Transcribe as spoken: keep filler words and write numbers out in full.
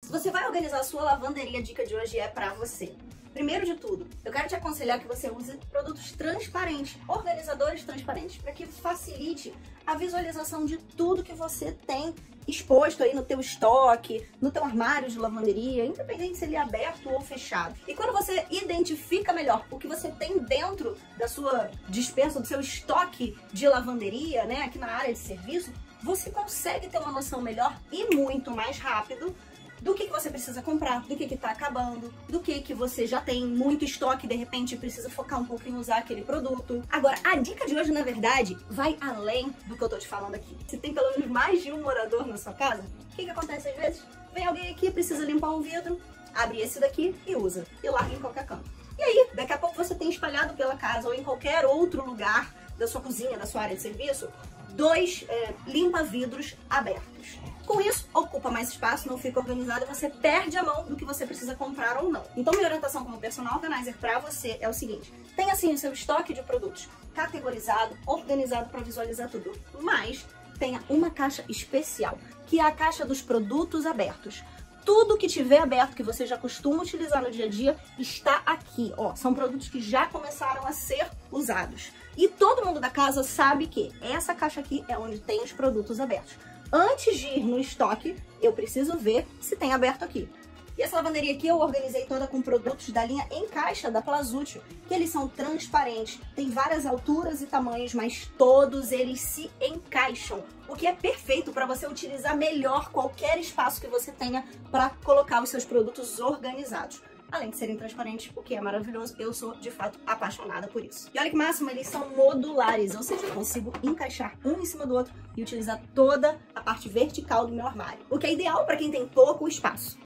Se você vai organizar a sua lavanderia, a dica de hoje é pra você. Primeiro de tudo, eu quero te aconselhar que você use produtos transparentes, organizadores transparentes, para que facilite a visualização de tudo que você tem exposto aí no teu estoque, no teu armário de lavanderia, independente se ele é aberto ou fechado. E quando você identifica melhor o que você tem dentro da sua dispensa, do seu estoque de lavanderia, né, aqui na área de serviço, você consegue ter uma noção melhor e muito mais rápido do que, que você precisa comprar, do que que tá acabando, do que que você já tem muito estoque e de repente precisa focar um pouco em usar aquele produto. Agora, a dica de hoje, na verdade, vai além do que eu tô te falando aqui. Se tem pelo menos mais de um morador na sua casa, o que que acontece às vezes? Vem alguém aqui, precisa limpar um vidro, abre esse daqui e usa, e larga em qualquer canto. E aí, daqui a pouco você tem espalhado pela casa ou em qualquer outro lugar da sua cozinha, da sua área de serviço, dois é, limpa-vidros abertos. Com isso, ocupa mais espaço, não fica organizado e você perde a mão do que você precisa comprar ou não. Então, minha orientação como personal organizer para você é o seguinte: tenha assim o seu estoque de produtos categorizado, organizado para visualizar tudo, mas tenha uma caixa especial, que é a caixa dos produtos abertos. Tudo que tiver aberto, que você já costuma utilizar no dia a dia, está aqui, ó. São produtos que já começaram a ser usados. E todo mundo da casa sabe que essa caixa aqui é onde tem os produtos abertos. Antes de ir no estoque, eu preciso ver se tem aberto aqui. E essa lavanderia aqui eu organizei toda com produtos da linha em caixa da Plazútil, que eles são transparentes, tem várias alturas e tamanhos, mas todos eles se encaixam, o que é perfeito para você utilizar melhor qualquer espaço que você tenha para colocar os seus produtos organizados. Além de serem transparentes, o que é maravilhoso, eu sou de fato apaixonada por isso. E olha que máximo, eles são modulares, ou seja, eu consigo encaixar um em cima do outro e utilizar toda a parte vertical do meu armário, o que é ideal para quem tem pouco espaço.